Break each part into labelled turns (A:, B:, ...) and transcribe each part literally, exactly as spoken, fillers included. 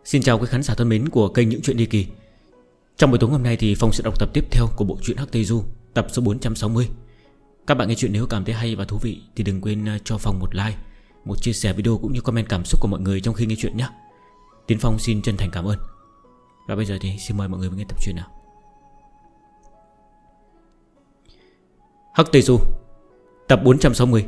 A: Xin chào quý khán giả thân mến của kênh Những Chuyện Ly Kỳ. Trong buổi tối hôm nay thì Phong sẽ đọc tập tiếp theo của bộ truyện Hắc Tây Du, tập số bốn trăm sáu mươi. Các bạn nghe chuyện nếu cảm thấy hay và thú vị thì đừng quên cho Phong một like, một chia sẻ video cũng như comment cảm xúc của mọi người trong khi nghe chuyện nhé. Tiến Phong xin chân thành cảm ơn. Và bây giờ thì xin mời mọi người nghe tập truyện nào. Hắc Tây Du, tập bốn trăm sáu mươi.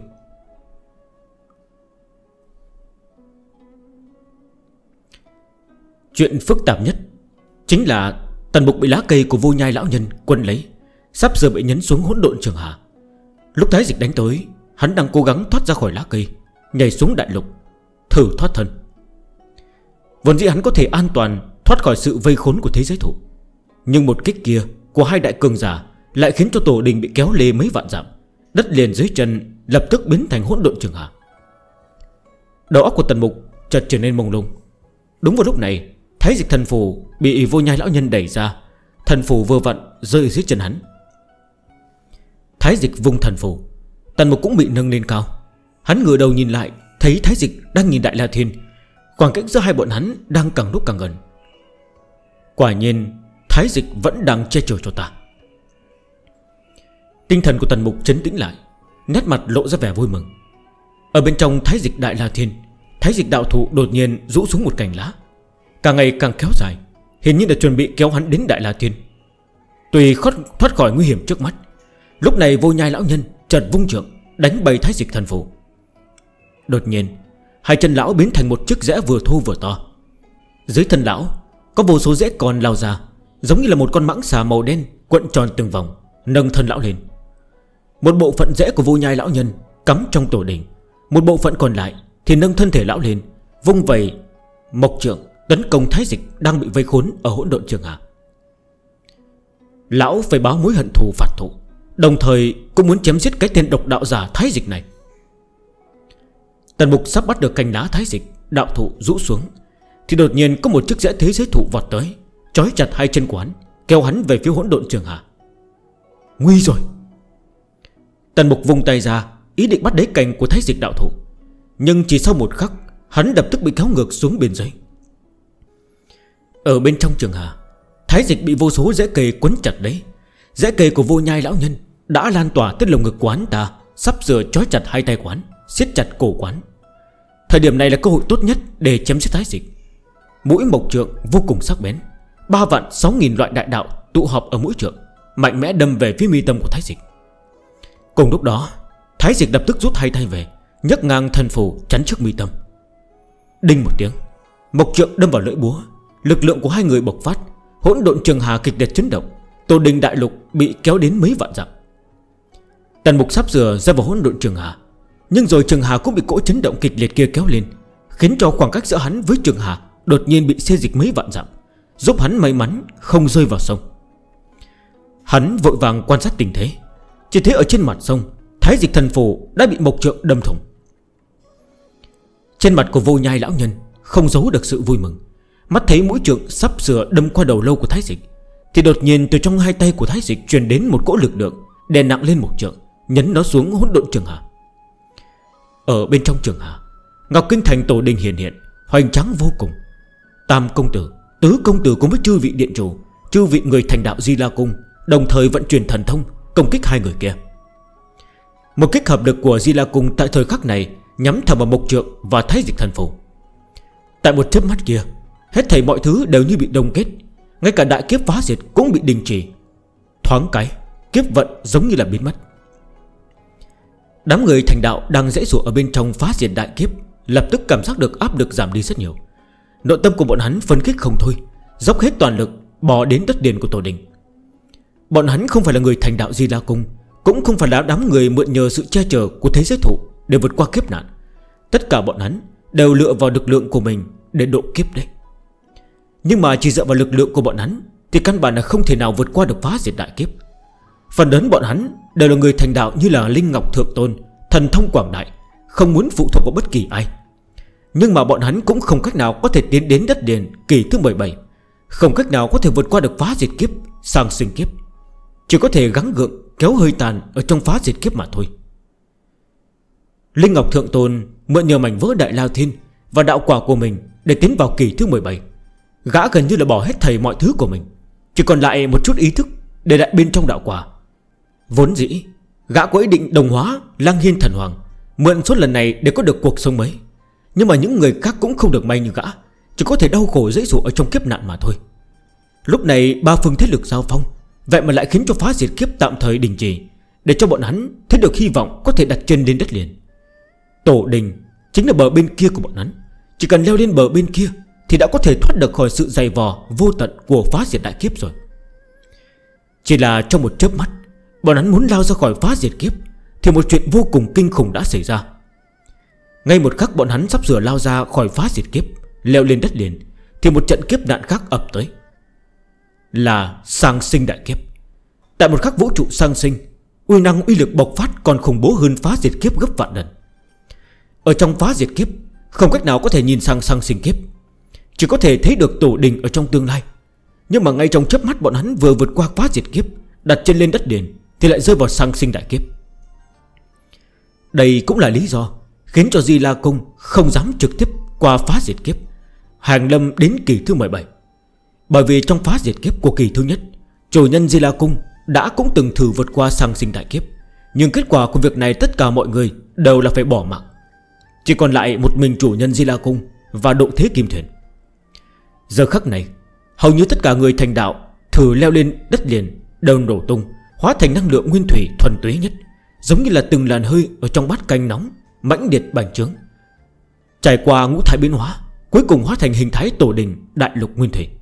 A: Chuyện phức tạp nhất chính là Tần Mục bị lá cây của Vô Nhai lão nhân quấn lấy, sắp giờ bị nhấn xuống hỗn độn trường hạ. Lúc Thái Dịch đánh tới, hắn đang cố gắng thoát ra khỏi lá cây, nhảy xuống đại lục, thử thoát thân. Vốn dĩ hắn có thể an toàn thoát khỏi sự vây khốn của thế giới thụ, nhưng một kích kia của hai đại cường giả lại khiến cho tổ đình bị kéo lê mấy vạn dặm. Đất liền dưới chân lập tức biến thành hỗn độn trường hạ. Đầu óc của Tần Mục chợt trở nên mông lung. Đúng vào lúc này, Thái Dịch thần phù bị Vô Nhai lão nhân đẩy ra, thần phù vừa vặn rơi dưới chân hắn. Thái Dịch vung thần phù, Tần Mục cũng bị nâng lên cao. Hắn ngửa đầu nhìn lại, thấy Thái Dịch đang nhìn Đại La Thiên. Khoảng cách giữa hai bọn hắn đang càng lúc càng gần. Quả nhiên Thái Dịch vẫn đang che chở cho ta. Tinh thần của Tần Mục trấn tĩnh lại, nét mặt lộ ra vẻ vui mừng. Ở bên trong Thái Dịch Đại La Thiên, Thái Dịch đạo thụ đột nhiên rũ xuống một cành lá, càng ngày càng kéo dài, hiển nhiên là chuẩn bị kéo hắn đến Đại La Thiên. Tùy thoát khỏi nguy hiểm trước mắt, lúc này Vô Nhai lão nhân chợt vung trượng đánh bay Thái Dịch thần phù. Đột nhiên hai chân lão biến thành một chiếc rẽ vừa thô vừa to. Dưới thân lão có vô số rễ còn lao ra, giống như là một con mãng xà màu đen cuộn tròn từng vòng, nâng thân lão lên. Một bộ phận rễ của Vô Nhai lão nhân cắm trong tổ đình, một bộ phận còn lại thì nâng thân thể lão lên, vung vẩy mộc trượng tấn công Thái Dịch đang bị vây khốn ở hỗn độn trường hạ. Lão phải báo mối hận thù phạt thù, đồng thời cũng muốn chém giết cái tên độc đạo giả Thái Dịch này. Tần Mục sắp bắt được cành lá Thái Dịch đạo thụ rũ xuống, thì đột nhiên có một chiếc rễ thế giới thụ vọt tới, trói chặt hai chân của hắn, kéo hắn về phía hỗn độn trường hạ. Nguy rồi! Tần Mục vung tay ra, ý định bắt lấy cành của Thái Dịch đạo thụ, nhưng chỉ sau một khắc, hắn lập tức bị kéo ngược xuống bên dưới. Ở bên trong trường hạ, Thái Dịch bị vô số rễ cây quấn chặt đấy. Rễ cây của Vô Nhai lão nhân đã lan tỏa tới lồng ngực của hắn ta, sắp sửa trói chặt hai tay của hắn, siết chặt cổ của hắn. Thời điểm này là cơ hội tốt nhất để chém giết Thái Dịch. Mũi mộc trượng vô cùng sắc bén, ba vạn sáu nghìn loại đại đạo tụ họp ở mũi trượng, mạnh mẽ đâm về phía mi tâm của Thái Dịch. Cùng lúc đó, Thái Dịch lập tức rút hai tay về, nhấc ngang thần phù chắn trước mi tâm. Đinh một tiếng, mộc trượng đâm vào lưỡi búa. Lực lượng của hai người bộc phát, hỗn độn trường hà kịch liệt chấn động, tổ đình đại lục bị kéo đến mấy vạn dặm. Tần Mục sắp sửa rơi vào hỗn độn trường hà, nhưng rồi trường hà cũng bị cỗ chấn động kịch liệt kia kéo lên, khiến cho khoảng cách giữa hắn với trường hà đột nhiên bị xê dịch mấy vạn dặm, giúp hắn may mắn không rơi vào sông. Hắn vội vàng quan sát tình thế, chỉ thấy ở trên mặt sông, Thái Dịch thần phù đã bị mộc trượng đâm thủng. Trên mặt của Vô Nhai lão nhân không giấu được sự vui mừng. Mắt thấy mũi trượng sắp sửa đâm qua đầu lâu của Thái Dịch, thì đột nhiên từ trong hai tay của Thái Dịch truyền đến một cỗ lực lượng đè nặng lên một trượng, nhấn nó xuống hỗn độn trường hạ. Ở bên trong trường hạ, Ngọc Kinh Thành tổ đình hiện hiện, hoành tráng vô cùng. Tam công tử, tứ công tử cùng với chư vị điện chủ, chư vị người thành đạo Di La Cung đồng thời vận chuyển thần thông công kích hai người kia. Một kích hợp lực của Di La Cung tại thời khắc này nhắm thẳng vào mộc trượng và Thái Dịch thần phù. Tại một chớp mắt kia, hết thảy mọi thứ đều như bị đông kết, ngay cả đại kiếp phá diệt cũng bị đình chỉ. Thoáng cái, kiếp vận giống như là biến mất. Đám người thành đạo đang dễ dụa ở bên trong phá diệt đại kiếp lập tức cảm giác được áp lực giảm đi rất nhiều. Nội tâm của bọn hắn phấn khích không thôi, dốc hết toàn lực bò đến đất điền của tổ đình. Bọn hắn không phải là người thành đạo Di La Cung, cũng không phải là đám người mượn nhờ sự che chở của thế giới thụ để vượt qua kiếp nạn. Tất cả bọn hắn đều lựa vào lực lượng của mình để độ kiếp đấy. Nhưng mà chỉ dựa vào lực lượng của bọn hắn thì căn bản là không thể nào vượt qua được phá diệt đại kiếp. Phần lớn bọn hắn đều là người thành đạo như là Linh Ngọc Thượng Tôn, thần thông quảng đại, không muốn phụ thuộc vào bất kỳ ai. Nhưng mà bọn hắn cũng không cách nào có thể tiến đến đất điền kỳ thứ mười bảy, không cách nào có thể vượt qua được phá diệt kiếp, sang sinh kiếp, chỉ có thể gắng gượng kéo hơi tàn ở trong phá diệt kiếp mà thôi. Linh Ngọc Thượng Tôn mượn nhờ mảnh vỡ Đại La Thiên và đạo quả của mình để tiến vào kỳ thứ mười bảy, Gã gần như là bỏ hết thảy mọi thứ của mình, chỉ còn lại một chút ý thức để lại bên trong đạo quả. Vốn dĩ gã có ý định đồng hóa Lăng Hiên thần hoàng, mượn suốt lần này để có được cuộc sống mới. Nhưng mà những người khác cũng không được may như gã, chỉ có thể đau khổ dễ dụ ở trong kiếp nạn mà thôi. Lúc này ba phương thế lực giao phong, vậy mà lại khiến cho phá diệt kiếp tạm thời đình trì, để cho bọn hắn thấy được hy vọng có thể đặt chân lên đất liền. Tổ đình chính là bờ bên kia của bọn hắn, chỉ cần leo lên bờ bên kia thì đã có thể thoát được khỏi sự dày vò vô tận của phá diệt đại kiếp rồi. Chỉ là trong một chớp mắt, bọn hắn muốn lao ra khỏi phá diệt kiếp thì một chuyện vô cùng kinh khủng đã xảy ra. Ngay một khắc bọn hắn sắp sửa lao ra khỏi phá diệt kiếp, leo lên đất liền, thì một trận kiếp nạn khác ập tới, là sang sinh đại kiếp. Tại một khắc vũ trụ sang sinh, uy năng uy lực bộc phát còn khủng bố hơn phá diệt kiếp gấp vạn lần. Ở trong phá diệt kiếp không cách nào có thể nhìn sang sang sinh kiếp, chỉ có thể thấy được tổ đình ở trong tương lai. Nhưng mà ngay trong chớp mắt bọn hắn vừa vượt qua phá diệt kiếp, đặt chân lên đất liền, thì lại rơi vào sang sinh đại kiếp. Đây cũng là lý do khiến cho Di La Cung không dám trực tiếp qua phá diệt kiếp, hàng lâm đến kỳ thứ mười bảy. Bởi vì trong phá diệt kiếp của kỳ thứ nhất, chủ nhân Di La Cung đã cũng từng thử vượt qua sang sinh đại kiếp, nhưng kết quả của việc này tất cả mọi người đều là phải bỏ mạng. Chỉ còn lại một mình chủ nhân Di La Cung và Độ Thế Kim Thuyền. Giờ khắc này, hầu như tất cả người thành đạo thử leo lên đất liền đều nổ tung, hóa thành năng lượng nguyên thủy thuần túy nhất, giống như là từng làn hơi ở trong bát canh nóng mãnh liệt bành trướng, trải qua ngũ thái biến hóa, cuối cùng hóa thành hình thái tổ đình đại lục nguyên thủy.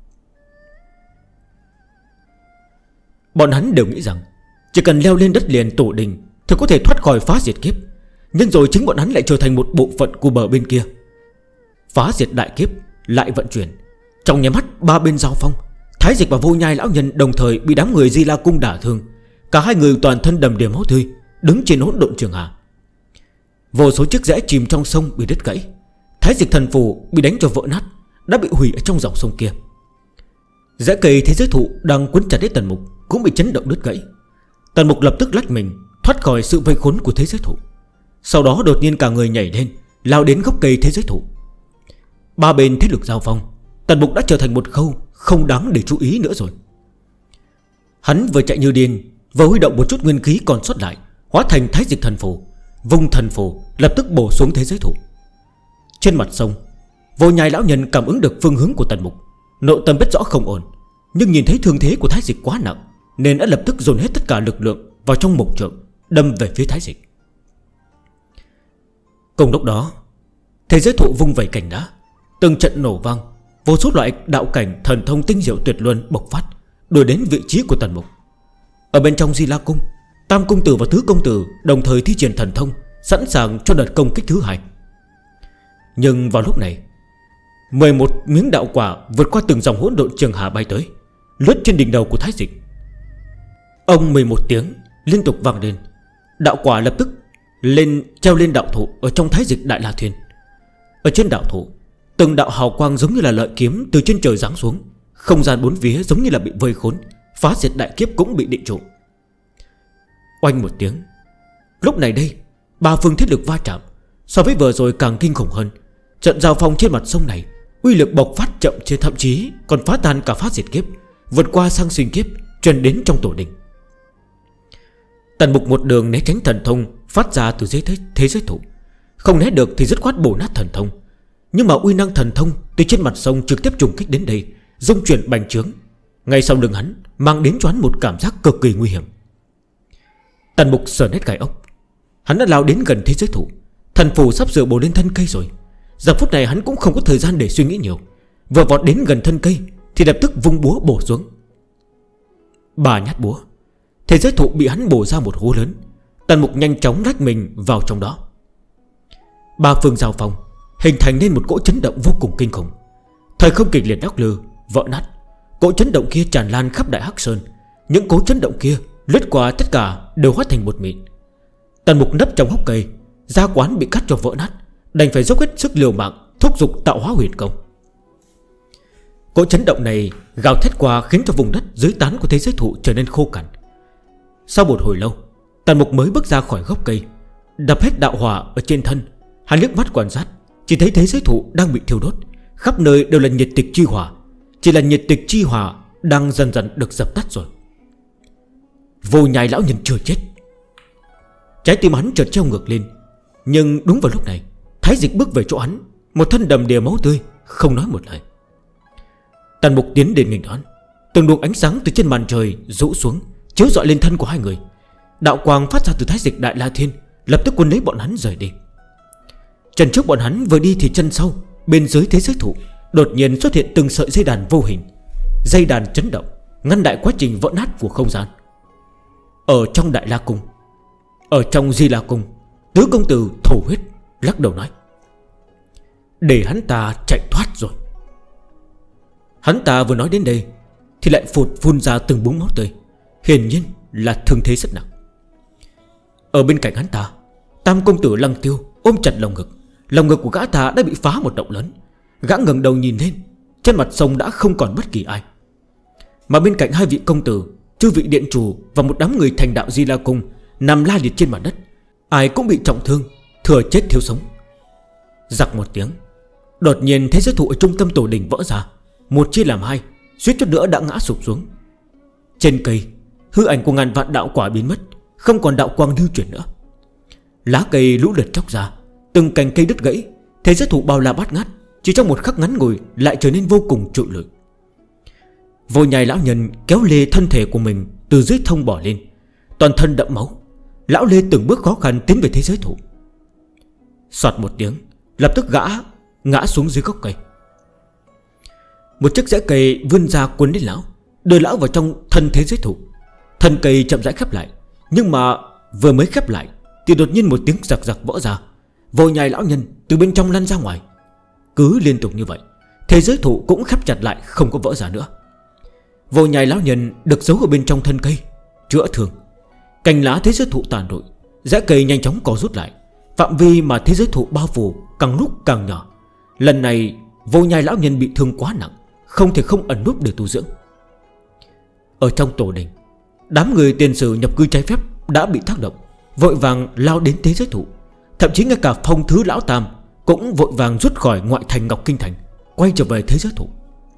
A: Bọn hắn đều nghĩ rằng chỉ cần leo lên đất liền tổ đình thì có thể thoát khỏi phá diệt kiếp, nhưng rồi chính bọn hắn lại trở thành một bộ phận của bờ bên kia. Phá diệt đại kiếp lại vận chuyển, trong nháy mắt ba bên giao phong, Thái Dịch và Vô Nhai lão nhân đồng thời bị đám người Di La Cung đả thương. Cả hai người toàn thân đầm đìa máu tươi, đứng trên hỗn độn trường hà. Vô số chiếc rẽ chìm trong sông bị đứt gãy, Thái Dịch thần phù bị đánh cho vỡ nát, đã bị hủy ở trong dòng sông kia. Rẽ cây thế giới thụ đang quấn chặt đến Tần Mục cũng bị chấn động đứt gãy. Tần Mục lập tức lách mình thoát khỏi sự vây khốn của thế giới thụ. Sau đó đột nhiên cả người nhảy lên, lao đến gốc cây thế giới thụ. Ba bên thế lực giao phong, Tần Mục đã trở thành một khâu không đáng để chú ý nữa rồi. Hắn vừa chạy như điên, vừa huy động một chút nguyên khí còn sót lại, hóa thành Thái Dịch thần phù, vùng thần phù lập tức bổ xuống thế giới thụ. Trên mặt sông, Vô Nhai lão nhân cảm ứng được phương hướng của Tần Mục, nội tâm biết rõ không ổn, nhưng nhìn thấy thương thế của Thái Dịch quá nặng, nên đã lập tức dồn hết tất cả lực lượng vào trong mộc trượng, đâm về phía Thái Dịch. Cùng lúc đó, thế giới thụ vung vẩy cành đá, từng trận nổ vang, vô số loại đạo cảnh thần thông tinh diệu tuyệt luân bộc phát, đuổi đến vị trí của Tần Mục. Ở bên trong Di La Cung, Tam Công Tử và Tứ Công Tử đồng thời thi triển thần thông, sẵn sàng cho đợt công kích thứ hai. Nhưng vào lúc này, mười một miếng đạo quả vượt qua từng dòng hỗn độn trường hà bay tới, lướt trên đỉnh đầu của Thái Dịch. Ông mười một tiếng liên tục vang lên, đạo quả lập tức lên treo lên đạo thụ ở trong Thái Dịch Đại La Thuyền. Ở trên đạo thụ, từng đạo hào quang giống như là lợi kiếm từ trên trời giáng xuống, không gian bốn phía giống như là bị vây khốn, phá diệt đại kiếp cũng bị định trụ. Oanh một tiếng, lúc này đây ba phương thiết lực va chạm, so với vừa rồi càng kinh khủng hơn. Trận giao phong trên mặt sông này, uy lực bộc phát chậm trên, thậm chí còn phá tan cả phá diệt kiếp, vượt qua sang sinh kiếp, truyền đến trong tổ đình. Tần Mục một đường né tránh thần thông phát ra từ dưới thế, thế giới thụ, không né được thì dứt khoát bổ nát thần thông. Nhưng mà uy năng thần thông từ trên mặt sông trực tiếp trùng kích đến đây, dung chuyển bành trướng, ngay sau lưng hắn mang đến cho hắn một cảm giác cực kỳ nguy hiểm. Tần Mục sờ nét gai ốc, hắn đã lao đến gần thế giới thụ, thần phù sắp sửa bổ lên thân cây rồi. Giờ phút này hắn cũng không có thời gian để suy nghĩ nhiều, vừa vọt đến gần thân cây thì lập tức vung búa bổ xuống. Ba nhát búa, thế giới thụ bị hắn bổ ra một hố lớn. Tần Mục nhanh chóng lách mình vào trong đó. Ba phương giao phong hình thành nên một cỗ chấn động vô cùng kinh khủng. Thời không kịch liệt đắc lư, vỡ nát. Cỗ chấn động kia tràn lan khắp Đại Hắc Sơn. Những cỗ chấn động kia lướt qua tất cả đều hóa thành một mịn. Tần Mục nấp trong hốc cây, da quán bị cắt cho vỡ nát, đành phải dốc hết sức liều mạng thúc giục tạo hóa huyền công. Cỗ chấn động này gào thét qua khiến cho vùng đất dưới tán của thế giới thụ trở nên khô cằn. Sau một hồi lâu, Tần Mục mới bước ra khỏi gốc cây, đập hết đạo hỏa ở trên thân. Hắn liếc mắt quan sát, chỉ thấy thế giới thụ đang bị thiêu đốt, khắp nơi đều là nhiệt tịch chi hỏa, chỉ là nhiệt tịch chi hỏa đang dần dần được dập tắt rồi. Vô Nhai lão nhân chưa chết. Trái tim hắn chợt treo ngược lên. Nhưng đúng vào lúc này, Thái Dịch bước về chỗ hắn, một thân đầm đìa máu tươi, không nói một lời. Tần Mục tiến đến nghênh đón. Từng luồng ánh sáng từ trên màn trời rũ xuống, chiếu rọi lên thân của hai người. Đạo quang phát ra từ Thái Dịch Đại La Thiên lập tức cuốn lấy bọn hắn rời đi. Chân trước bọn hắn vừa đi thì chân sau, bên dưới thế giới thụ đột nhiên xuất hiện từng sợi dây đàn vô hình. Dây đàn chấn động, ngăn đại quá trình vỡ nát của không gian. Ở trong Đại La Cung, ở trong Di La Cung, tứ công tử thổ huyết lắc đầu nói: để hắn ta chạy thoát rồi. Hắn ta vừa nói đến đây thì lại phụt phun ra từng búng máu tươi, hiển nhiên là thương thế rất nặng. Ở bên cạnh hắn ta, tam công tử Lăng Tiêu ôm chặt lồng ngực. Lồng ngực của gã ta đã bị phá một động lớn. Gã ngẩng đầu nhìn lên, trên mặt sông đã không còn bất kỳ ai. Mà bên cạnh hai vị công tử, chư vị điện chủ và một đám người thành đạo Di La Cung nằm la liệt trên mặt đất, ai cũng bị trọng thương, thừa chết thiếu sống. Giặc một tiếng, đột nhiên thế giới thụ ở trung tâm tổ đình vỡ ra, một chia làm hai, suýt chút nữa đã ngã sụp xuống. Trên cây, hư ảnh của ngàn vạn đạo quả biến mất, không còn đạo quang lưu chuyển nữa. Lá cây lũ lượt chóc ra, từng cành cây đứt gãy. Thế giới thụ bao la bát ngát, chỉ trong một khắc ngắn ngủi lại trở nên vô cùng trụi lùi. Vô Nhai lão nhân kéo lê thân thể của mình từ dưới thông bỏ lên, toàn thân đẫm máu. Lão lê từng bước khó khăn tiến về thế giới thụ. Soạt một tiếng, lập tức gã ngã xuống dưới gốc cây. Một chiếc rễ cây vươn ra cuốn đến lão, đưa lão vào trong thân thế giới thụ. Thân cây chậm rãi khép lại, nhưng mà vừa mới khép lại thì đột nhiên một tiếng giặc giặc vỡ ra. Vô Nhai lão nhân từ bên trong lăn ra ngoài. Cứ liên tục như vậy, thế giới thụ cũng khép chặt lại, không có vỡ ra nữa. Vô Nhai lão nhân được giấu ở bên trong thân cây, chữa thương. Cành lá thế giới thụ tàn lụi, rễ cây nhanh chóng co rút lại. Phạm vi mà thế giới thụ bao phủ càng lúc càng nhỏ. Lần này Vô Nhai lão nhân bị thương quá nặng, không thể không ẩn núp để tu dưỡng. Ở trong tổ đình, đám người tiền sử nhập cư trái phép đã bị tác động, vội vàng lao đến thế giới thụ. Thậm chí ngay cả Phong Thứ lão tam cũng vội vàng rút khỏi ngoại thành Ngọc Kinh Thành, quay trở về thế giới thụ.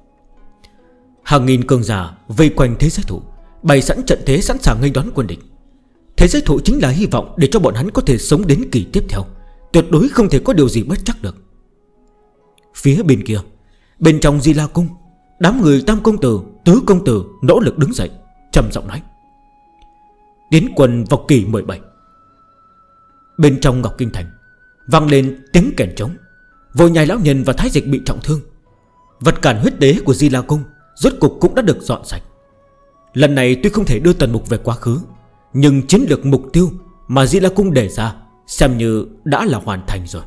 A: Hàng nghìn cường giả vây quanh thế giới thụ, bày sẵn trận thế sẵn sàng nghênh đón quân địch. Thế giới thụ chính là hy vọng để cho bọn hắn có thể sống đến kỳ tiếp theo, tuyệt đối không thể có điều gì bất chắc được. Phía bên kia, bên trong Di La Cung, đám người tam công tử, tứ công tử nỗ lực đứng dậy, trầm giọng nói: tiến quân vào kỳ mười bảy. Bên trong Ngọc Kinh Thành vang lên tiếng kèn trống. Vô Nhai lão nhân và Thái Dịch bị trọng thương. Vật cản huyết tế của Di La Cung rốt cục cũng đã được dọn sạch. Lần này tuy không thể đưa Tần Mục về quá khứ, nhưng chiến lược mục tiêu mà Di La Cung đề ra xem như đã là hoàn thành rồi.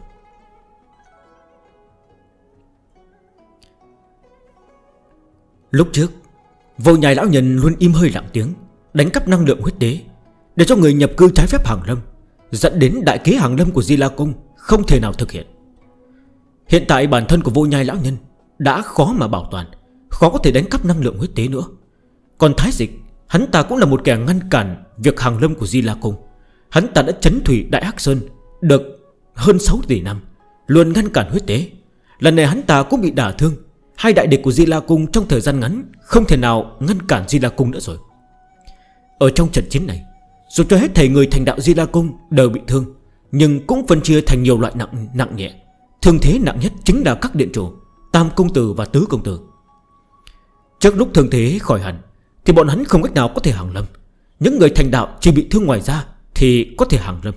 A: Lúc trước, Vô Nhai lão nhân luôn im hơi lặng tiếng, đánh cắp năng lượng huyết tế để cho người nhập cư trái phép Hàng Lâm, dẫn đến đại kế Hàng Lâm của Di La Cung không thể nào thực hiện. Hiện tại bản thân của Vô Nhai lão nhân đã khó mà bảo toàn, khó có thể đánh cắp năng lượng huyết tế nữa. Còn Thái Dịch, hắn ta cũng là một kẻ ngăn cản việc Hàng Lâm của Di La Cung. Hắn ta đã trấn thủy Đại Hắc Sơn được hơn sáu tỷ năm, luôn ngăn cản huyết tế. Lần này hắn ta cũng bị đả thương. Hai đại địch của Di La Cung trong thời gian ngắn không thể nào ngăn cản Di La Cung nữa rồi. Ở trong trận chiến này, dù cho hết thảy người thành đạo Di La Cung đều bị thương, nhưng cũng phân chia thành nhiều loại nặng nặng nhẹ. Thương thế nặng nhất chính là các điện chủ, tam công tử và tứ công tử. Trước lúc thương thế khỏi hẳn thì bọn hắn không cách nào có thể Hàng Lâm. Những người thành đạo chỉ bị thương ngoài ra thì có thể Hàng Lâm.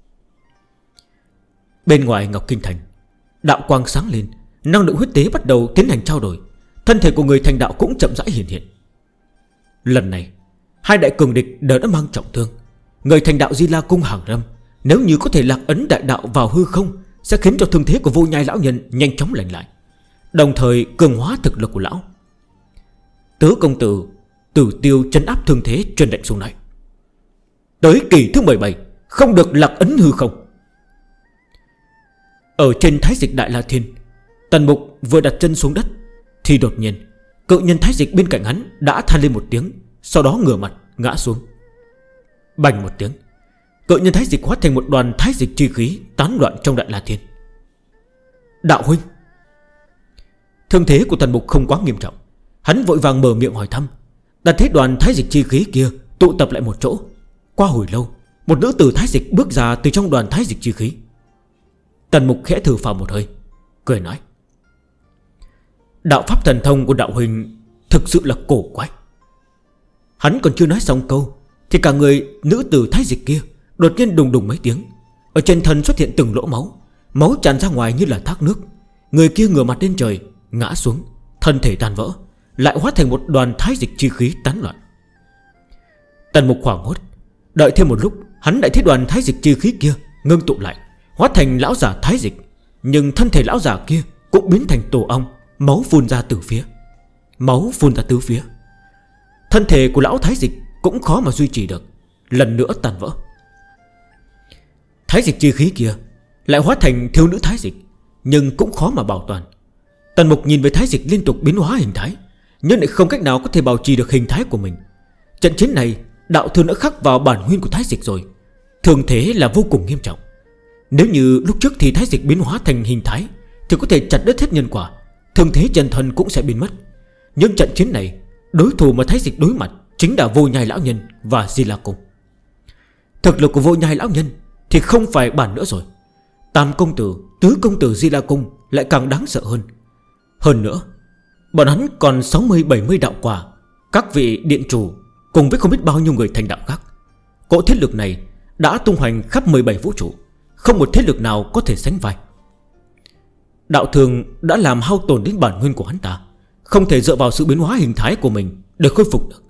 A: Bên ngoài Ngọc Kinh Thành, đạo quang sáng lên, năng lượng huyết tế bắt đầu tiến hành trao đổi. Thân thể của người thành đạo cũng chậm rãi hiện hiện. Lần này hai đại cường địch đều đã mang trọng thương. Người thành đạo Di La Cung Hàng Lâm, nếu như có thể lạc ấn đại đạo vào hư không, sẽ khiến cho thương thế của Vô Nhai lão nhân nhanh chóng lành lại, đồng thời cường hóa thực lực của lão. Tứ công tử Tử Tiêu trấn áp thương thế, truyền lệnh xuống nói: tới kỳ thứ mười bảy không được lạc ấn hư không. Ở trên Thái Dịch Đại La Thiên, Tần Mục vừa đặt chân xuống đất thì đột nhiên cự nhân Thái Dịch bên cạnh hắn đã than lên một tiếng, sau đó ngửa mặt ngã xuống. Bành một tiếng, cự nhân Thái Dịch hóa thành một đoàn Thái Dịch chi khí tán loạn trong Đại La Thiên. Đạo huynh. Thương thế của Tần Mục không quá nghiêm trọng, Hắn vội vàng mở miệng hỏi thăm. Đã thấy đoàn thái dịch chi khí kia tụ tập lại một chỗ. Qua hồi lâu, một nữ tử thái dịch bước ra từ trong đoàn thái dịch chi khí. Tần Mục khẽ thở phào một hơi, cười nói: đạo pháp thần thông của đạo huynh thực sự là cổ quái. Hắn còn chưa nói xong câu thì cả người nữ tử thái dịch kia đột nhiên đùng đùng mấy tiếng. Ở trên thân xuất hiện từng lỗ máu, máu tràn ra ngoài như là thác nước. Người kia ngửa mặt lên trời, ngã xuống, thân thể tan vỡ, lại hóa thành một đoàn thái dịch chi khí tán loạn. Tần Mục hoảng hốt. Đợi thêm một lúc, hắn lại thấy đoàn thái dịch chi khí kia ngưng tụ lại, hóa thành lão giả thái dịch. Nhưng thân thể lão giả kia cũng biến thành tổ ong, máu phun ra từ phía. Máu phun ra tứ phía. Thân thể của lão thái dịch cũng khó mà duy trì được, lần nữa tan vỡ. Thái dịch chi khí kia lại hóa thành thiếu nữ thái dịch, nhưng cũng khó mà bảo toàn. Tần Mục nhìn về thái dịch liên tục biến hóa hình thái, nhưng lại không cách nào có thể bảo trì được hình thái của mình. Trận chiến này đạo thương đã khắc vào bản nguyên của thái dịch rồi, thường thế là vô cùng nghiêm trọng. Nếu như lúc trước thì thái dịch biến hóa thành hình thái thì có thể chặt đứt hết nhân quả, thường thế chân thân cũng sẽ biến mất. Nhưng trận chiến này, đối thủ mà thái dịch đối mặt chính là Vô Nhai lão nhân và Di La Cung. Thực lực của Vô Nhai lão nhân thì không phải bàn nữa rồi. Tam công tử, tứ công tử Di La Cung lại càng đáng sợ hơn. Hơn nữa, bọn hắn còn sáu mươi bảy mươi đạo quả, các vị điện chủ cùng với không biết bao nhiêu người thành đạo khác. Cỗ thế lực này đã tung hoành khắp mười bảy vũ trụ, không một thế lực nào có thể sánh vai. Đạo thường đã làm hao tổn đến bản nguyên của hắn ta, không thể dựa vào sự biến hóa hình thái của mình để khôi phục được.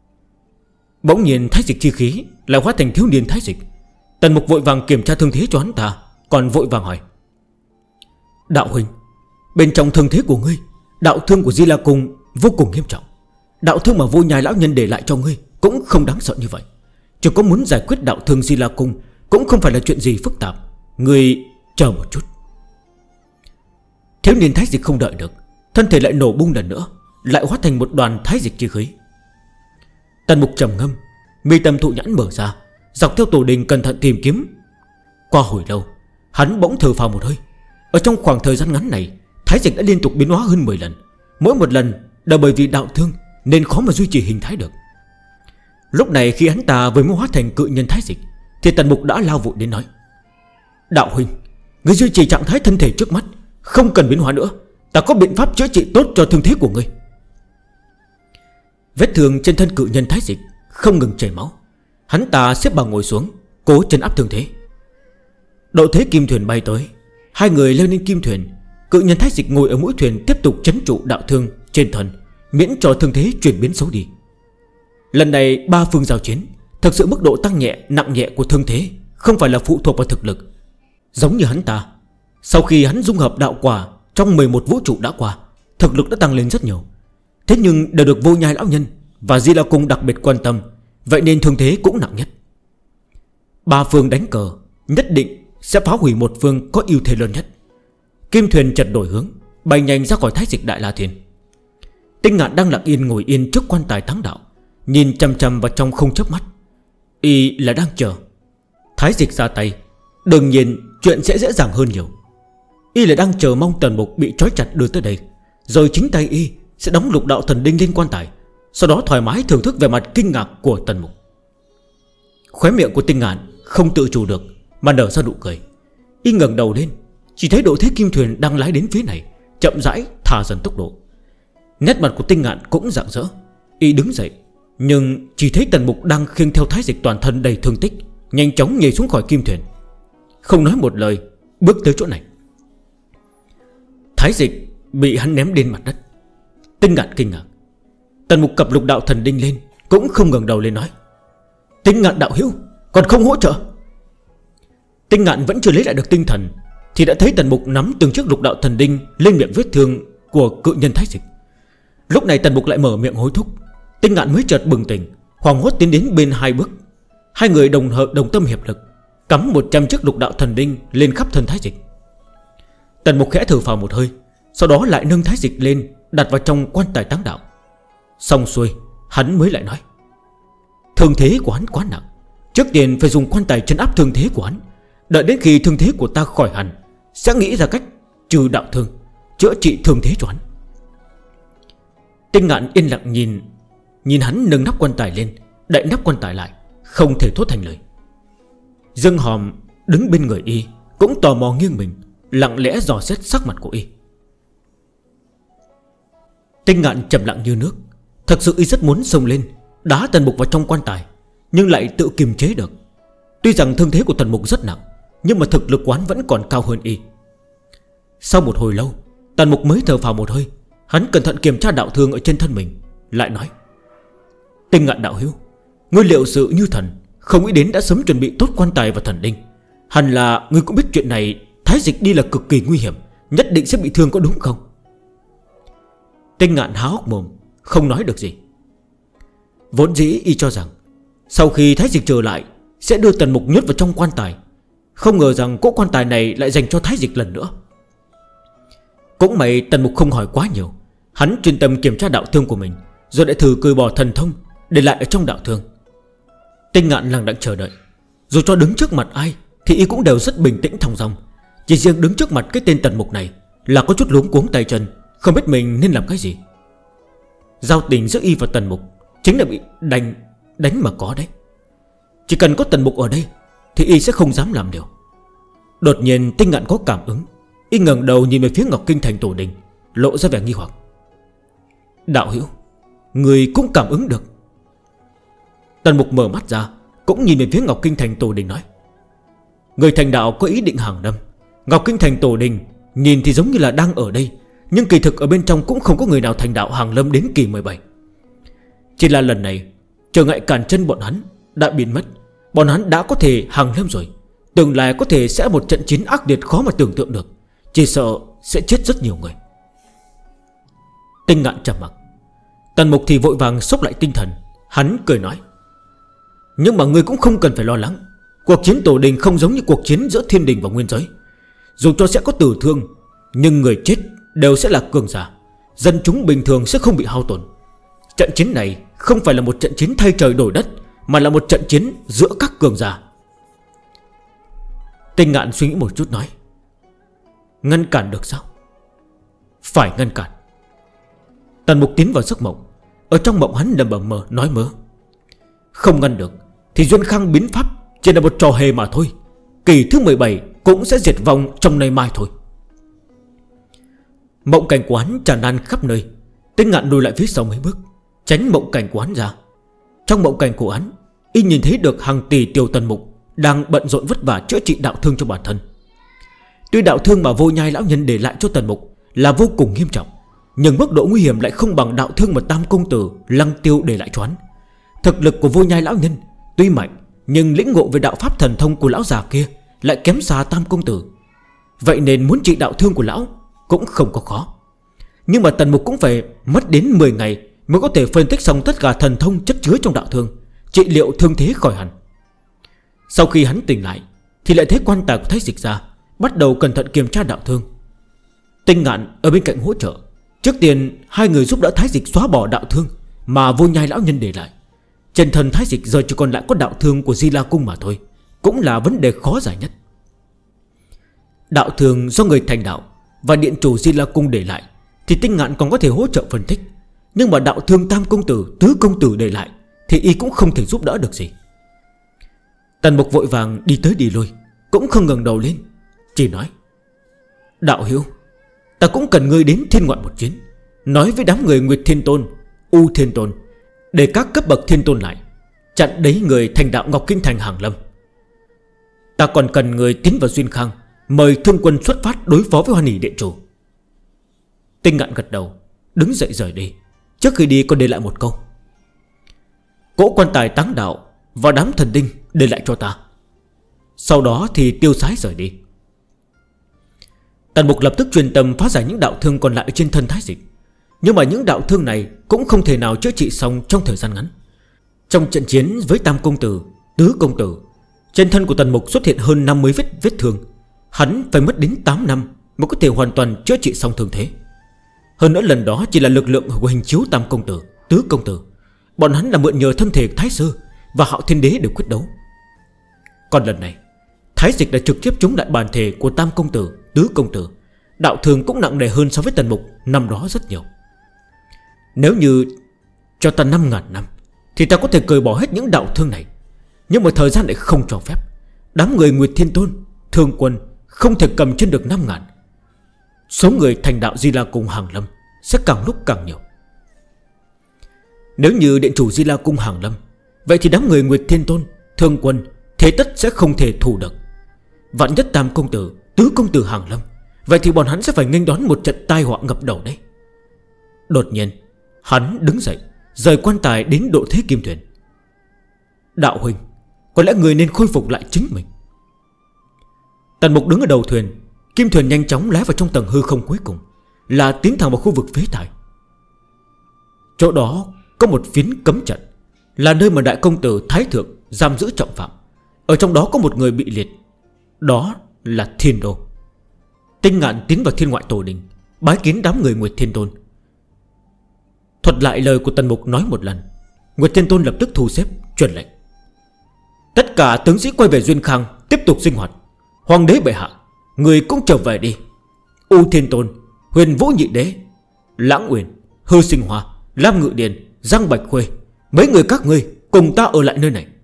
A: Bỗng nhiên thái dịch chi khí lại hóa thành thiếu niên thái dịch. Tần Mục vội vàng kiểm tra thương thế cho hắn ta, còn vội vàng hỏi: đạo huynh, bên trong thương thế của ngươi, đạo thương của Di La Cung vô cùng nghiêm trọng. Đạo thương mà Vô Nhai lão nhân để lại cho ngươi cũng không đáng sợ như vậy. Chỉ có muốn giải quyết đạo thương Di La Cung cũng không phải là chuyện gì phức tạp. Ngươi chờ một chút. Thiếu niên thái dịch không đợi được, thân thể lại nổ bung lần nữa, lại hóa thành một đoàn thái dịch chi khí. Tần Mục trầm ngâm, mi tâm thụ nhãn mở ra, dọc theo tổ đình cẩn thận tìm kiếm. Qua hồi lâu, hắn bỗng thở phào một hơi. Ở trong khoảng thời gian ngắn này, thái dịch đã liên tục biến hóa hơn mười lần. Mỗi một lần đều bởi vì đạo thương nên khó mà duy trì hình thái được. Lúc này khi hắn ta vừa mới hóa thành cự nhân thái dịch thì Tần Mục đã lao vụt đến nói: đạo huynh, ngươi duy trì trạng thái thân thể trước mắt, không cần biến hóa nữa. Ta có biện pháp chữa trị tốt cho thương thế của ngươi. Vết thương trên thân cự nhân thái dịch không ngừng chảy máu. Hắn ta xếp bằng ngồi xuống, cố trấn áp thương thế. Độ thế kim thuyền bay tới, hai người leo lên kim thuyền. Cự nhân thái dịch ngồi ở mũi thuyền tiếp tục trấn trụ đạo thương trên thân, miễn cho thương thế chuyển biến xấu đi. Lần này ba phương giao chiến, thực sự mức độ tăng nhẹ nặng nhẹ của thương thế không phải là phụ thuộc vào thực lực. Giống như hắn ta, sau khi hắn dung hợp đạo quả trong mười một vũ trụ đã qua, thực lực đã tăng lên rất nhiều. Thế nhưng đều được Vô Nhai lão nhân và Di La Cung đặc biệt quan tâm, vậy nên thương thế cũng nặng nhất. Ba phương đánh cờ nhất định sẽ phá hủy một phương có ưu thế lớn nhất. Kim thuyền chợt đổi hướng, bay nhanh ra khỏi thái dịch Đại La Thiên. Tinh Ngạn đang lặng yên ngồi yên trước quan tài thắng đạo, nhìn chăm chăm vào trong không chớp mắt. Y là đang chờ thái dịch ra tay, đương nhiên chuyện sẽ dễ dàng hơn nhiều. Y là đang chờ mong Tần Mục bị trói chặt đưa tới đây, rồi chính tay Y sẽ đóng lục đạo thần đinh lên quan tài, sau đó thoải mái thưởng thức về mặt kinh ngạc của Tần Mục. Khóe miệng của Tinh Ngạn không tự chủ được mà nở ra nụ cười. Y ngẩng đầu lên, chỉ thấy độ thế kim thuyền đang lái đến phía này, chậm rãi thả dần tốc độ. Nét mặt của Tinh Ngạn cũng rạng rỡ. Y đứng dậy, nhưng chỉ thấy Tần Mục đang khiêng theo thái dịch toàn thân đầy thương tích, nhanh chóng nhảy xuống khỏi kim thuyền, không nói một lời bước tới chỗ này. Thái dịch bị hắn ném lên mặt đất. Tinh Ngạn kinh ngạc. Tần Mục cặp lục đạo thần đinh lên, cũng không ngẩng đầu lên nói: Tinh Ngạn đạo hữu, còn không hỗ trợ? Tinh Ngạn vẫn chưa lấy lại được tinh thần thì đã thấy Tần Mục nắm từng chiếc lục đạo thần đinh lên miệng vết thương của cự nhân thái dịch. Lúc này Tần Mục lại mở miệng hối thúc. Tinh Ngạn mới chợt bừng tỉnh, hoảng hốt tiến đến bên hai bước. Hai người đồng hợp đồng tâm hiệp lực, cắm một trăm chiếc lục đạo thần đinh lên khắp thân thái dịch. Tần Mục khẽ thở phào một hơi, sau đó lại nâng thái dịch lên, đặt vào trong quan tài táng đạo. Xong xuôi, hắn mới lại nói: thương thế của hắn quá nặng, trước tiên phải dùng quan tài trấn áp thương thế của hắn. Đợi đến khi thương thế của ta khỏi hẳn, sẽ nghĩ ra cách trừ đạo thương, chữa trị thương thế cho hắn. Tinh Ngạn yên lặng nhìn Nhìn hắn nâng nắp quan tài lên, đậy nắp quan tài lại, không thể thốt thành lời. Dương Hòm đứng bên người y cũng tò mò nghiêng mình, lặng lẽ dò xét sắc mặt của y. Tinh Ngạn trầm lặng như nước. Thật sự y rất muốn xông lên đá Tần Mục vào trong quan tài, nhưng lại tự kiềm chế được. Tuy rằng thương thế của Tần Mục rất nặng, nhưng mà thực lực quán vẫn còn cao hơn y. Sau một hồi lâu, Tần Mục mới thở phào một hơi. Hắn cẩn thận kiểm tra đạo thương ở trên thân mình, lại nói: Tinh Ngạn đạo hữu, ngươi liệu sự như thần, không nghĩ đến đã sớm chuẩn bị tốt quan tài và thần đinh. Hẳn là ngươi cũng biết chuyện này, Thái Dịch đi là cực kỳ nguy hiểm, nhất định sẽ bị thương có đúng không? Tinh Ngạn há hốc mồm, không nói được gì. Vốn dĩ y cho rằng sau khi Thái Dịch trở lại sẽ đưa Tần Mục nhốt vào trong quan tài, không ngờ rằng cỗ quan tài này lại dành cho Thái Dịch lần nữa. Cũng may Tần Mục không hỏi quá nhiều. Hắn chuyên tâm kiểm tra đạo thương của mình, rồi lại thử cười bỏ thần thông để lại ở trong đạo thương. Tinh Ngạn lặng lặng chờ đợi. Dù cho đứng trước mặt ai thì y cũng đều rất bình tĩnh thong dong. Chỉ riêng đứng trước mặt cái tên Tần Mục này là có chút luống cuống tay chân, không biết mình nên làm cái gì. Giao tình giữa y và Tần Mục chính là bị đánh Đánh mà có đấy. Chỉ cần có Tần Mục ở đây thì y sẽ không dám làm điều. Đột nhiên Tinh Ngạn có cảm ứng. Y ngẩng đầu nhìn về phía Ngọc Kinh Thành Tổ Đình, lộ ra vẻ nghi hoặc. Đạo hữu, người cũng cảm ứng được? Tần Mục mở mắt ra, cũng nhìn về phía Ngọc Kinh Thành Tổ Đình nói: Người thành đạo có ý định hàng năm. Ngọc Kinh Thành Tổ Đình nhìn thì giống như là đang ở đây, nhưng kỳ thực ở bên trong cũng không có người nào thành đạo hàng lâm đến kỳ mười bảy. Chỉ là lần này trở ngại cản chân bọn hắn đã biến mất. Bọn hắn đã có thể hàng lâm rồi. Tương lai có thể sẽ một trận chiến ác liệt khó mà tưởng tượng được. Chỉ sợ sẽ chết rất nhiều người. Tinh Ngạn trầm mặc. Tần Mục thì vội vàng xốc lại tinh thần. Hắn cười nói: Nhưng mà ngươi cũng không cần phải lo lắng. Cuộc chiến Tổ Đình không giống như cuộc chiến giữa thiên đình và nguyên giới. Dù cho sẽ có tử thương, nhưng người chết đều sẽ là cường giả. Dân chúng bình thường sẽ không bị hao tổn. Trận chiến này không phải là một trận chiến thay trời đổi đất, mà là một trận chiến giữa các cường giả. Tinh Ngạn suy nghĩ một chút nói: Ngăn cản được sao? Phải ngăn cản. Tần Mục tiến vào giấc mộng. Ở trong mộng hắn lầm bầm mờ nói mớ: Không ngăn được thì Duyên Khang biến pháp chỉ là một trò hề mà thôi. Kỳ thứ mười bảy cũng sẽ diệt vong trong nay mai thôi. Mộng cảnh của hắn tràn lan khắp nơi. Tinh Ngạn lùi lại phía sau mấy bước, tránh mộng cảnh của hắn ra. Trong mộng cảnh của hắn, y nhìn thấy được hàng tỷ tiểu Tần Mục đang bận rộn vất vả chữa trị đạo thương cho bản thân. Tuy đạo thương mà Vô Nhai lão nhân để lại cho Tần Mục là vô cùng nghiêm trọng, nhưng mức độ nguy hiểm lại không bằng đạo thương mà Tam công tử Lăng Tiêu để lại cho hắn. Thực lực của Vô Nhai lão nhân tuy mạnh, nhưng lĩnh ngộ về đạo pháp thần thông của lão già kia lại kém xa Tam công tử. Vậy nên muốn trị đạo thương của lão cũng không có khó. Nhưng mà Tần Mục cũng phải mất đến mười ngày mới có thể phân tích xong tất cả thần thông chất chứa trong đạo thương, trị liệu thương thế khỏi hẳn. Sau khi hắn tỉnh lại thì lại thấy quan tài của Thái Dịch ra, bắt đầu cẩn thận kiểm tra đạo thương. Tinh Ngạn ở bên cạnh hỗ trợ. Trước tiên hai người giúp đỡ Thái Dịch xóa bỏ đạo thương mà Vô Nhai lão nhân để lại. Trên thân Thái Dịch giờ chỉ còn lại có đạo thương của Di La Cung mà thôi, cũng là vấn đề khó giải nhất. Đạo thương do người thành đạo và điện chủ Di La Cung để lại thì Tinh Ngạn còn có thể hỗ trợ phân tích. Nhưng mà đạo thương Tam công tử, Tứ công tử để lại thì y cũng không thể giúp đỡ được gì. Tần Mục vội vàng đi tới đi lui, cũng không ngẩng đầu lên, chỉ nói: Đạo hữu, ta cũng cần ngươi đến thiên ngoại một chuyến, nói với đám người Nguyệt Thiên Tôn, U Thiên Tôn, để các cấp bậc Thiên Tôn lại chặn đấy người thành đạo Ngọc Kinh Thành hàng lâm. Ta còn cần người tiến vào Duyên Khang, mời thương quân xuất phát đối phó với Hoan Hỷ điện chủ. Tinh Ngạn gật đầu, đứng dậy rời đi. Trước khi đi còn để lại một câu: Cỗ quan tài táng đạo và đám thần đinh để lại cho ta. Sau đó thì tiêu sái rời đi. Tần Mục lập tức truyền tâm phá giải những đạo thương còn lại trên thân Thái Dịch. Nhưng mà những đạo thương này cũng không thể nào chữa trị xong trong thời gian ngắn. Trong trận chiến với Tam công tử, Tứ công tử, trên thân của Tần Mục xuất hiện hơn năm mươi vết vết thương. Hắn phải mất đến tám năm mới có thể hoàn toàn chữa trị xong thương thế. Hơn nữa lần đó chỉ là lực lượng của hình chiếu Tam công tử, Tứ công tử. Bọn hắn là mượn nhờ thân thể Thái Sư và Hạo Thiên Đế để quyết đấu. Còn lần này Thái Dịch đã trực tiếp chống lại bản thể của Tam công tử, Tứ công tử. Đạo thương cũng nặng nề hơn so với Tần Mục năm đó rất nhiều. Nếu như cho ta năm ngàn năm thì ta có thể cởi bỏ hết những đạo thương này. Nhưng mà thời gian lại không cho phép. Đám người Nguyệt Thiên Tôn, Thương Quân không thể cầm trên được năm ngàn. Số người thành đạo Di La Cung hàng lâm sẽ càng lúc càng nhiều. Nếu như điện chủ Di La Cung hàng lâm, vậy thì đám người Nguyệt Thiên Tôn, Thương Quân thế tất sẽ không thể thủ được. Vạn nhất Tam Công Tử, Tứ Công Tử hàng lâm, vậy thì bọn hắn sẽ phải nghênh đón một trận tai họa ngập đầu đấy. Đột nhiên hắn đứng dậy, rời quan tài đến độ thế kim thuyền. Đạo huynh, có lẽ người nên khôi phục lại chính mình. Tần Mục đứng ở đầu thuyền. Kim thuyền nhanh chóng lái vào trong tầng hư không cuối cùng, là tiến thẳng vào khu vực phế thải. Chỗ đó có một phiến cấm trận, là nơi mà đại công tử Thái Thượng giam giữ trọng phạm. Ở trong đó có một người bị liệt, đó là Thiên Đô. Tinh Ngạn tiến vào Thiên Ngoại Tổ Đình, bái kiến đám người Nguyệt Thiên Tôn. Thuật lại lời của Tần Mục nói một lần. Nguyệt Thiên Tôn lập tức thu xếp truyền lệnh: tất cả tướng sĩ quay về Duyên Khang, tiếp tục sinh hoạt. Hoàng đế bệ hạ, người cũng trở về đi. U Thiên Tôn, Huyền Vũ Nhị Đế, Lãng Uyển, Hư Sinh Hoa, Lam Ngự Điền, Giang Bạch Khuê, mấy người các ngươi cùng ta ở lại nơi này.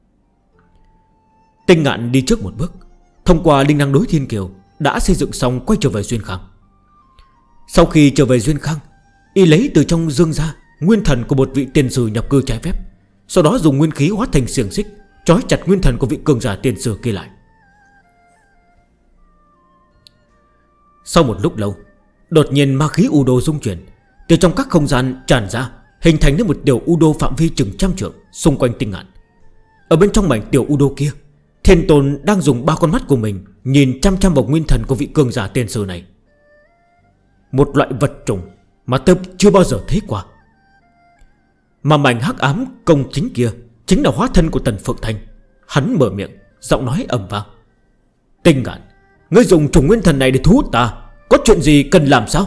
A: Tinh Ngạn đi trước một bước, thông qua linh năng đối thiên kiều đã xây dựng xong, quay trở về Duyên Khang. Sau khi trở về Duyên Khang, y lấy từ trong dương ra nguyên thần của một vị tiền sử nhập cư trái phép, sau đó dùng nguyên khí hóa thành xiềng xích trói chặt nguyên thần của vị cường giả tiền sử kia lại. Sau một lúc lâu, đột nhiên ma khí u đô rung chuyển, từ trong các không gian tràn ra, hình thành nên một tiểu u đô phạm vi chừng trăm trượng xung quanh Tinh Ngạn. Ở bên trong mảnh tiểu u đô kia, Thiên Tôn đang dùng ba con mắt của mình nhìn chăm chăm vào nguyên thần của vị cường giả tiền sử này. Một loại vật trùng mà tôi chưa bao giờ thấy qua. Mà mảnh hắc ám công chính kia chính là hóa thân của Tần Phượng Thanh. Hắn mở miệng, giọng nói ầm vang: Tinh Ngạn, ngươi dùng trùng nguyên thần này để thu hút ta, có chuyện gì cần làm sao?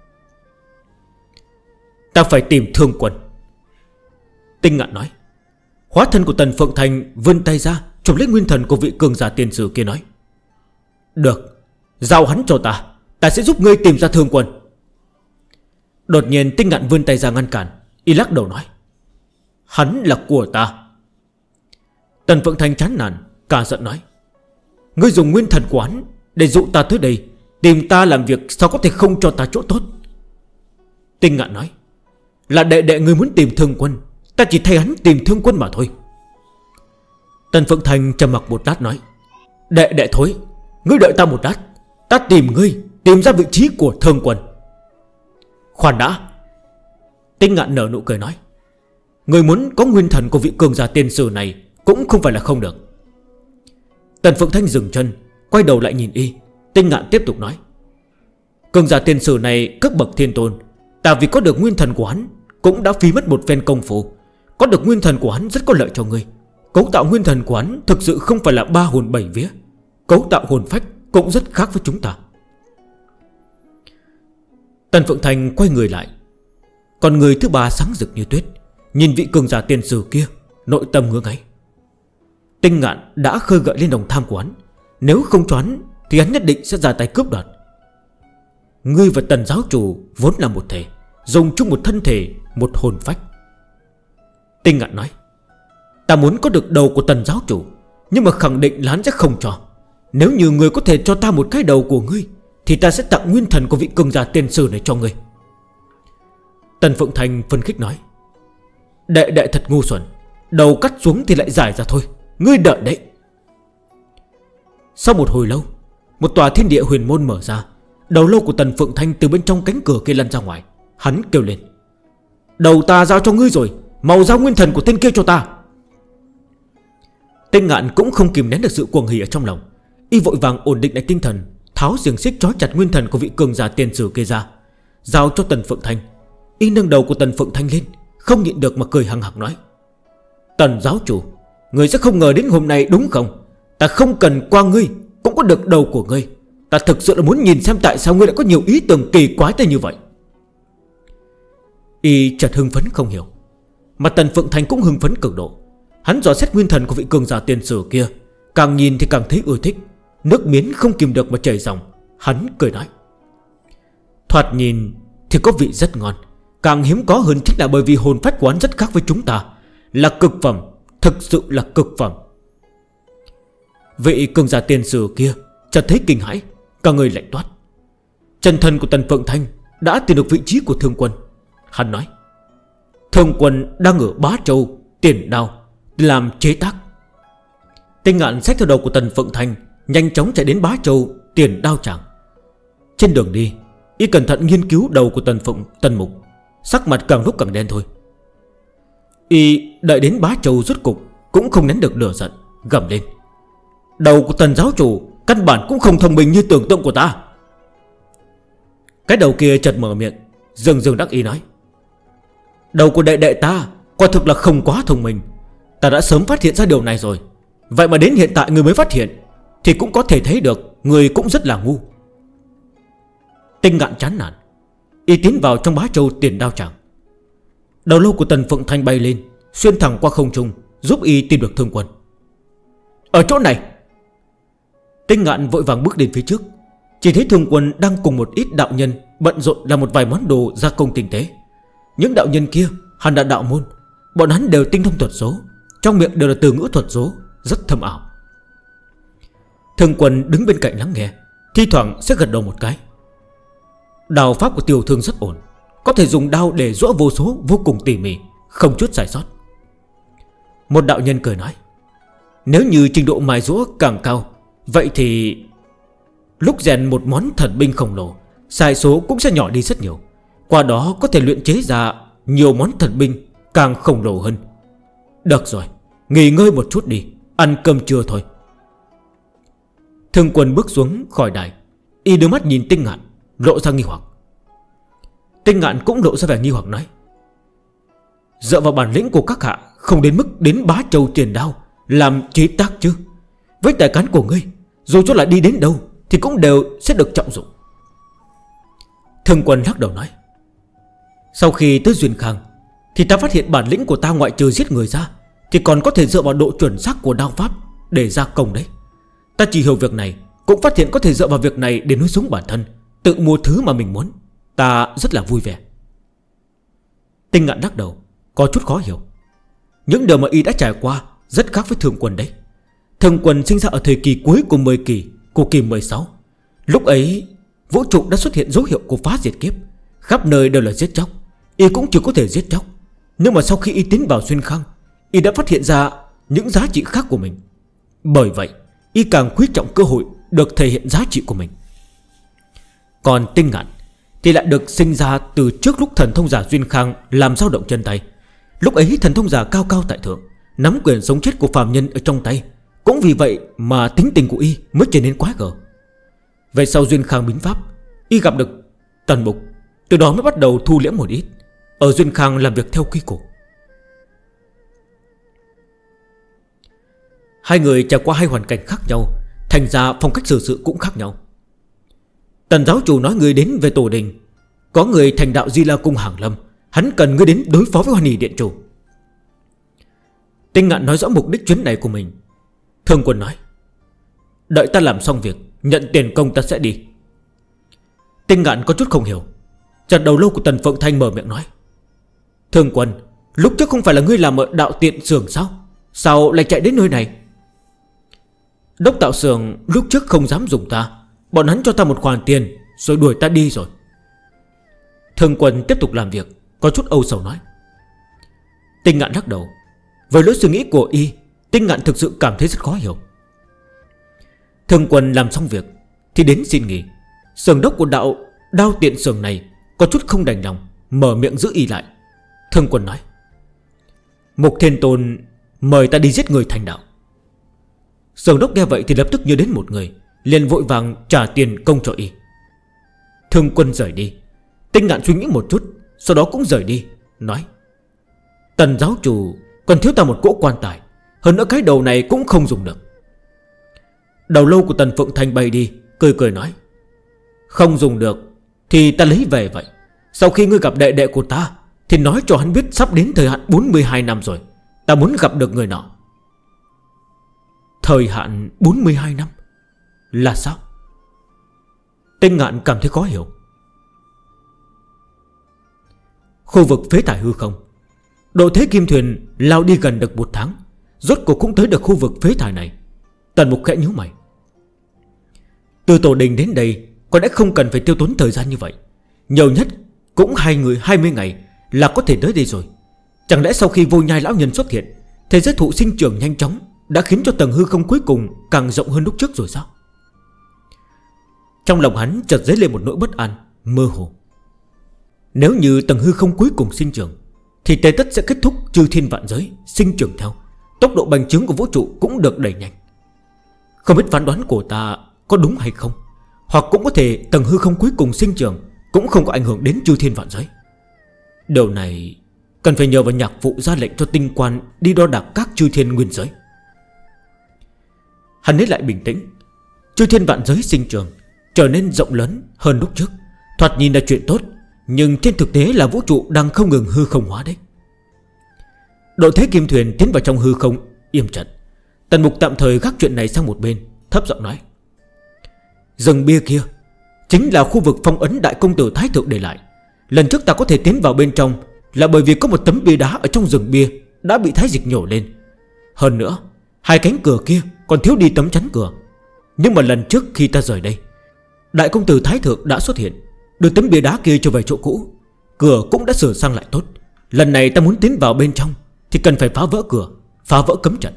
A: Ta phải tìm Thương Quân. Tinh Ngạn nói. Hóa thân của Tần Phượng Thanh vươn tay ra chụp lấy nguyên thần của vị cường giả tiền sử kia nói: được, giao hắn cho ta, ta sẽ giúp ngươi tìm ra Thương Quân. Đột nhiên Tinh Ngạn vươn tay ra ngăn cản, y lắc đầu nói: hắn là của ta. Tần Phượng Thanh chán nản, cả giận nói: ngươi dùng nguyên thần của hắn để dụ ta tới đây, tìm ta làm việc, sao có thể không cho ta chỗ tốt? Tinh Ngạn nói: là đệ đệ ngươi muốn tìm Thương Quân, ta chỉ thay hắn tìm Thương Quân mà thôi. Tần Phượng Thanh trầm mặc một lát nói: đệ đệ thối, ngươi đợi ta một lát, ta tìm ngươi, tìm ra vị trí của Thương Quân. Khoan đã. Tinh Ngạn nở nụ cười nói: ngươi muốn có nguyên thần của vị cường giả tiền sử này cũng không phải là không được. Tần Phượng Thanh dừng chân, quay đầu lại nhìn y. Tinh Ngạn tiếp tục nói: cường giả tiền sử này cấp bậc thiên tôn, ta vì có được nguyên thần của hắn cũng đã phí mất một phen công phu. Có được nguyên thần của hắn rất có lợi cho ngươi. Cấu tạo nguyên thần của hắn thực sự không phải là ba hồn bảy vía, cấu tạo hồn phách cũng rất khác với chúng ta. Tần Phượng Thanh quay người lại, còn người thứ ba sáng rực như tuyết, nhìn vị cường giả tiền sử kia, nội tâm ngứa ngáy. Tinh Ngạn đã khơi gợi lên đồng tham của hắn, nếu không cho hắn thì hắn nhất định sẽ ra tay cướp đoạt. Ngươi và Tần giáo chủ vốn là một thể, dùng chung một thân thể, một hồn phách. Tinh Ngạn nói: ta muốn có được đầu của Tần giáo chủ, nhưng mà khẳng định là hắn sẽ không cho. Nếu như người có thể cho ta một cái đầu của ngươi, thì ta sẽ tặng nguyên thần của vị cường giả tiền sử này cho ngươi. Tần Phượng Thanh phân khích nói: đệ đệ thật ngu xuẩn, đầu cắt xuống thì lại giải ra thôi, ngươi đợi đấy. Sau một hồi lâu, một tòa thiên địa huyền môn mở ra, đầu lâu của Tần Phượng Thanh từ bên trong cánh cửa kia lăn ra ngoài. Hắn kêu lên: đầu ta giao cho ngươi rồi, mau giao nguyên thần của tên kia cho ta. Tinh Ngạn cũng không kìm nén được sự cuồng hỉ ở trong lòng, y vội vàng ổn định lại tinh thần, tháo xiềng xích trói chặt nguyên thần của vị cường giả tiền sử kia ra, giao cho Tần Phượng Thanh. Y nâng đầu của Tần Phượng Thanh lên, không nhịn được mà cười hằng hạc nói: Tần giáo chủ, người sẽ không ngờ đến hôm nay đúng không? Ta không cần qua ngươi cũng có được đầu của ngươi. Ta thực sự là muốn nhìn xem tại sao ngươi lại có nhiều ý tưởng kỳ quái tới như vậy. Y chợt hưng phấn không hiểu, mà Tần Phượng Thanh cũng hưng phấn cực độ. Hắn dò xét nguyên thần của vị cường giả tiền sử kia, càng nhìn thì càng thấy ưa thích, nước miến không kìm được mà chảy ròng. Hắn cười nói: thoạt nhìn thì có vị rất ngon, Càng hiếm có hơn chính là bởi vì hồn phách của hắn rất khác với chúng ta, là cực phẩm, thực sự là cực phẩm. Vị cường giả tiền sử kia chợt thấy kinh hãi, cả người lạnh toát. Chân thân của Tần Phượng Thanh đã tìm được vị trí của Thương Quân. Hắn nói: Thương Quân đang ở Bá Châu Tiền Đao làm chế tác. Tinh Ngạn xách theo đầu của Tần Phượng Thanh, nhanh chóng chạy đến Bá Châu Tiền Đao tràng. Trên đường đi, y cẩn thận nghiên cứu đầu của Tần Phượng Tần Mục, sắc mặt càng lúc càng đen thôi. Y đợi đến Bá Châu rốt cục cũng không nén được lửa giận, gầm lên: Đầu của Tần giáo chủ căn bản cũng không thông minh như tưởng tượng của ta. Cái đầu kia chợt mở miệng, dường dường đắc ý nói: Đầu của đệ đệ ta quả thực là không quá thông minh. Ta đã sớm phát hiện ra điều này rồi. Vậy mà đến hiện tại người mới phát hiện, thì cũng có thể thấy được người cũng rất là ngu. Tinh Ngạn chán nản, y tiến vào trong Bá Châu Tiền Đao tràng. Đầu lâu của Tần Phượng Thanh bay lên, xuyên thẳng qua không trung, giúp y tìm được Thương Quân. Ở chỗ này. Tinh Ngạn vội vàng bước đến phía trước, chỉ thấy Thương Quân đang cùng một ít đạo nhân bận rộn làm một vài món đồ gia công tinh tế. Những đạo nhân kia hẳn là đạo môn, bọn hắn đều tinh thông thuật số, trong miệng đều là từ ngữ thuật số, rất thâm ảo. Thương Quân đứng bên cạnh lắng nghe, thi thoảng sẽ gật đầu một cái. Đao pháp của Tiểu Thương rất ổn, có thể dùng đao để giỗ vô số vô cùng tỉ mỉ, không chút sai sót. Một đạo nhân cười nói: Nếu như trình độ mài giũa càng cao, vậy thì lúc rèn một món thần binh khổng lồ, sai số cũng sẽ nhỏ đi rất nhiều. Qua đó có thể luyện chế ra nhiều món thần binh càng khổng lồ hơn. Được rồi, nghỉ ngơi một chút đi, ăn cơm trưa thôi. Thương Quân bước xuống khỏi đài, y đưa mắt nhìn Tinh Ngạn, lộ ra nghi hoặc. Tinh Ngạn cũng lộ ra vẻ nghi hoặc nói: Dựa vào bản lĩnh của các hạ, không đến mức đến Bá Châu Tiền Đao làm chế tác chứ. Với tài cán của ngươi, dù cho là đi đến đâu thì cũng đều sẽ được trọng dụng. Thương Quân lắc đầu nói: Sau khi tới Duyên Khang thì ta phát hiện bản lĩnh của ta ngoại trừ giết người ra thì còn có thể dựa vào độ chuẩn xác của đao pháp để gia công đấy. Ta chỉ hiểu việc này, cũng phát hiện có thể dựa vào việc này để nuôi sống bản thân, tự mua thứ mà mình muốn. Ta rất là vui vẻ. Tinh Ngạn lắc đầu, có chút khó hiểu. Những điều mà y đã trải qua rất khác với Thương Quân đấy. Thương Quân sinh ra ở thời kỳ cuối của mười kỳ, của kỳ mười sáu. Lúc ấy vũ trụ đã xuất hiện dấu hiệu của phá diệt kiếp, khắp nơi đều là giết chóc. Y cũng chỉ có thể giết chóc. Nhưng mà sau khi y tiến vào Xuyên Khang, y đã phát hiện ra những giá trị khác của mình. Bởi vậy y càng quý trọng cơ hội được thể hiện giá trị của mình. Còn Tinh Ngạn thì lại được sinh ra từ trước lúc thần thông giả Duyên Khang làm dao động chân tay. Lúc ấy thần thông giả cao cao tại thượng, nắm quyền sống chết của phàm nhân ở trong tay. Cũng vì vậy mà tính tình của y mới trở nên quái gở. Về sau Duyên Khang bính pháp, y gặp được Tần Mục, từ đó mới bắt đầu thu liễm một ít, ở Duyên Khang làm việc theo quy củ. Hai người trải qua hai hoàn cảnh khác nhau, thành ra phong cách xử sự cũng khác nhau. Tần giáo chủ nói người đến về tổ đình, có người thành đạo Di La Cung Hàng Lâm, hắn cần ngươi đến đối phó với Hoan Hỷ Điện Chủ. Tinh Ngạn nói rõ mục đích chuyến này của mình. Thương Quân nói: Đợi ta làm xong việc, nhận tiền công ta sẽ đi. Tinh Ngạn có chút không hiểu, chợt đầu lâu của Tần Phượng Thanh mở miệng nói: Thương Quân, lúc trước không phải là ngươi làm ở đạo tiện xưởng sao? Sao lại chạy đến nơi này? Đốc tạo xưởng lúc trước không dám dùng ta, bọn hắn cho ta một khoản tiền rồi đuổi ta đi rồi. Thương Quân tiếp tục làm việc, có chút âu sầu nói. Tinh Ngạn lắc đầu. Với lối suy nghĩ của y, Tinh Ngạn thực sự cảm thấy rất khó hiểu. Thương Quân làm xong việc thì đến xin nghỉ. Xưởng đốc của đạo đao tiện xưởng này có chút không đành lòng, mở miệng giữ y lại. Thương Quân nói: Mục Thiên Tôn mời ta đi giết người thành đạo. Xưởng đốc nghe vậy thì lập tức nhớ đến một người, liền vội vàng trả tiền công cho y. Thương Quân rời đi. Tinh Ngạn suy nghĩ một chút, sau đó cũng rời đi, nói: Tần giáo chủ còn thiếu ta một cỗ quan tài, hơn nữa cái đầu này cũng không dùng được. Đầu lâu của Tần Phượng Thanh bay đi, cười cười nói: Không dùng được thì ta lấy về vậy. Sau khi ngươi gặp đệ đệ của ta thì nói cho hắn biết sắp đến thời hạn bốn mươi hai năm rồi, ta muốn gặp được người nọ. Thời hạn bốn mươi hai năm là sao? Tinh Ngạn cảm thấy khó hiểu. Khu vực phế thải hư không. Độ thế kim thuyền lao đi gần được một tháng, rốt cuộc cũng tới được khu vực phế thải này. Tần Mục khẽ nhíu mày. Từ tổ đình đến đây có lẽ không cần phải tiêu tốn thời gian như vậy. Nhiều nhất cũng hai người hai mươi ngày là có thể tới đây rồi. Chẳng lẽ sau khi Vô Nhai lão nhân xuất hiện, thế giới thụ sinh trưởng nhanh chóng đã khiến cho tầng hư không cuối cùng càng rộng hơn lúc trước rồi sao? Trong lòng hắn chợt dấy lên một nỗi bất an mơ hồ. Nếu như tầng hư không cuối cùng sinh trưởng, thì Tế Tất sẽ kết thúc chư thiên vạn giới sinh trưởng theo. Tốc độ bành trướng của vũ trụ cũng được đẩy nhanh. Không biết phán đoán của ta có đúng hay không, hoặc cũng có thể tầng hư không cuối cùng sinh trưởng cũng không có ảnh hưởng đến chư thiên vạn giới. Điều này cần phải nhờ vào nhạc phụ ra lệnh cho tinh quan đi đo đạc các chư thiên nguyên giới. Hắn lấy lại bình tĩnh. Chư thiên vạn giới sinh trưởng trở nên rộng lớn hơn lúc trước, thoạt nhìn là chuyện tốt, nhưng trên thực tế là vũ trụ đang không ngừng hư không hóa đấy. Độ thế kim thuyền tiến vào trong hư không im trận. Tần Mục tạm thời gác chuyện này sang một bên, thấp giọng nói: rừng bia kia chính là khu vực phong ấn đại công tử Thái Thượng để lại. Lần trước ta có thể tiến vào bên trong là bởi vì có một tấm bia đá ở trong rừng bia đã bị Thái Dịch nhổ lên. Hơn nữa, hai cánh cửa kia còn thiếu đi tấm chắn cửa. Nhưng mà lần trước khi ta rời đây, đại công tử Thái Thượng đã xuất hiện, đưa tấm bia đá kia trở về chỗ cũ. Cửa cũng đã sửa sang lại tốt. Lần này ta muốn tiến vào bên trong thì cần phải phá vỡ cửa, phá vỡ cấm trận.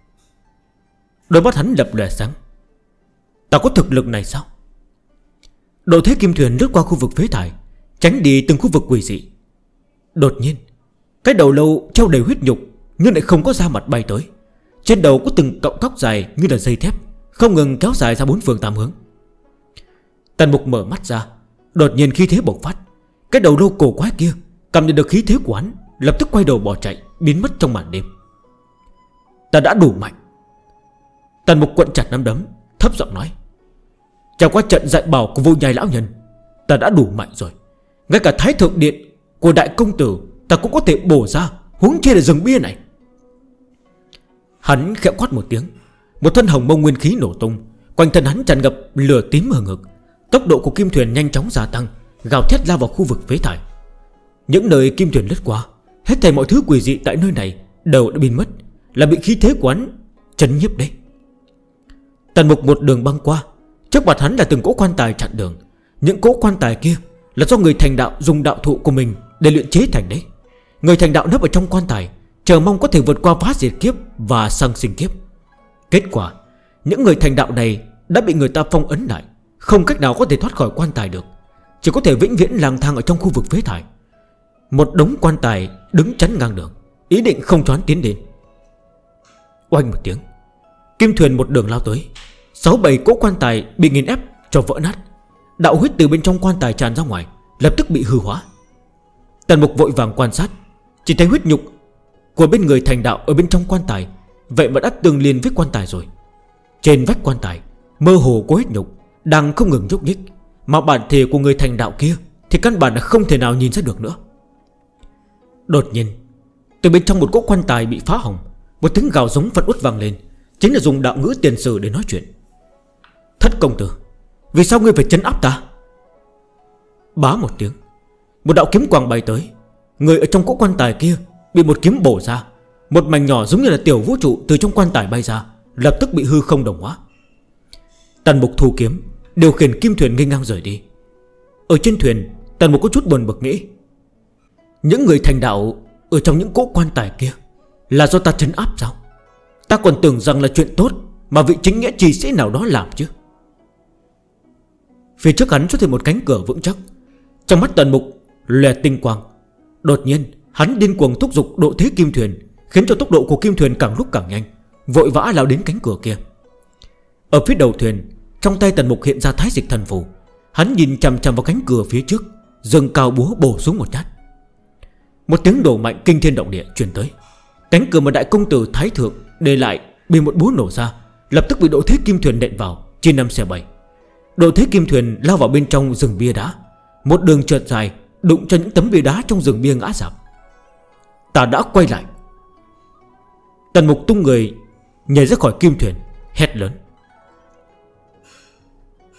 A: Đôi mắt hắn lập lòe sáng. Ta có thực lực này sao? Độ thế kim thuyền lướt qua khu vực phế thải, tránh đi từng khu vực quỷ dị. Đột nhiên, cái đầu lâu treo đầy huyết nhục nhưng lại không có da mặt bay tới. Trên đầu có từng cọng tóc dài như là dây thép, không ngừng kéo dài ra bốn phương tám hướng. Tần Mục mở mắt ra, đột nhiên khí thế bộc phát. Cái đầu lâu cổ quái kia cảm nhận được khí thế của hắn, lập tức quay đầu bỏ chạy, biến mất trong màn đêm. Ta đã đủ mạnh. Tần Mục quận chặt nắm đấm, thấp giọng nói: trải qua trận dạy bảo của Vô Nhai lão nhân, ta đã đủ mạnh rồi. Ngay cả Thái Thượng Điện của đại công tử ta cũng có thể bổ ra, huống chi là rừng bia này. Hắn khẽ quát một tiếng, một thân hồng mông nguyên khí nổ tung, quanh thân hắn tràn ngập lửa tím hừng hực. Tốc độ của kim thuyền nhanh chóng gia tăng, gào thét lao vào khu vực phế thải. Những nơi kim thuyền lướt qua, hết thảy mọi thứ quỷ dị tại nơi này đều đã biến mất, là bị khí thế của hắn chấn nhiếp đấy. Tần Mục một đường băng qua, trước mặt hắn là từng cỗ quan tài chặn đường. Những cỗ quan tài kia là do người thành đạo dùng đạo thụ của mình để luyện chế thành đấy. Người thành đạo nấp ở trong quan tài, chờ mong có thể vượt qua phá diệt kiếp và sang sinh kiếp. Kết quả, những người thành đạo này đã bị người ta phong ấn lại, không cách nào có thể thoát khỏi quan tài được, chỉ có thể vĩnh viễn lang thang ở trong khu vực phế thải. Một đống quan tài đứng chắn ngang đường, ý định không cho hắn tiến đến. Oanh một tiếng, kim thuyền một đường lao tới. Sáu bảy cỗ quan tài bị nghiền ép cho vỡ nát. Đạo huyết từ bên trong quan tài tràn ra ngoài, lập tức bị hư hóa. Tần Mục vội vàng quan sát, chỉ thấy huyết nhục của bên người thành đạo ở bên trong quan tài, vậy mà đã tương liên với quan tài rồi. Trên vách quan tài mơ hồ có huyết nhục đang không ngừng nhúc nhích, mà bản thể của người thành đạo kia thì căn bản là không thể nào nhìn ra được nữa. Đột nhiên, từ bên trong một cỗ quan tài bị phá hỏng, một tiếng gào giống phẫn uất vang lên, chính là dùng đạo ngữ tiền sử để nói chuyện. Thất công tử, vì sao ngươi phải trấn áp ta? Bá một tiếng, một đạo kiếm quang bay tới. Người ở trong cỗ quan tài kia bị một kiếm bổ ra. Một mảnh nhỏ giống như là tiểu vũ trụ từ trong quan tài bay ra, lập tức bị hư không đồng hóa. Tần Mục thu kiếm, điều khiển kim thuyền nghênh ngang rời đi. Ở trên thuyền, Tần Mục có chút buồn bực nghĩ, những người thành đạo ở trong những cỗ quan tài kia là do ta trấn áp sao? Ta còn tưởng rằng là chuyện tốt mà vị chính nghĩa trì sĩ nào đó làm chứ. Phía trước hắn xuất hiện một cánh cửa vững chắc. Trong mắt Tần Mục lòe tinh quang. Đột nhiên hắn điên cuồng thúc giục độ thế kim thuyền, khiến cho tốc độ của kim thuyền càng lúc càng nhanh, vội vã lao đến cánh cửa kia. Ở phía đầu thuyền, trong tay Tần Mục hiện ra thái dịch thần phù. Hắn nhìn chằm chằm vào cánh cửa phía trước, dâng cao búa bổ xuống một nhát. Một tiếng đổ mạnh kinh thiên động địa truyền tới. Cánh cửa mà đại công tử Thái Thượng để lại bị một búa nổ ra, lập tức bị độ thế kim thuyền nện vào, chia năm xẻ bảy. Độ thế kim thuyền lao vào bên trong rừng bia đá, một đường trượt dài, đụng cho những tấm bia đá trong rừng bia ngã rạp. Ta đã quay lại. Tần Mục tung người nhảy ra khỏi kim thuyền, hét lớn.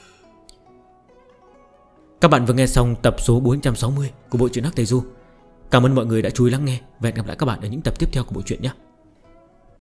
A: Các bạn vừa nghe xong tập số bốn trăm sáu mươi của bộ truyện Hắc Tây Du. Cảm ơn mọi người đã chú ý lắng nghe. Và hẹn gặp lại các bạn ở những tập tiếp theo của bộ truyện nhé.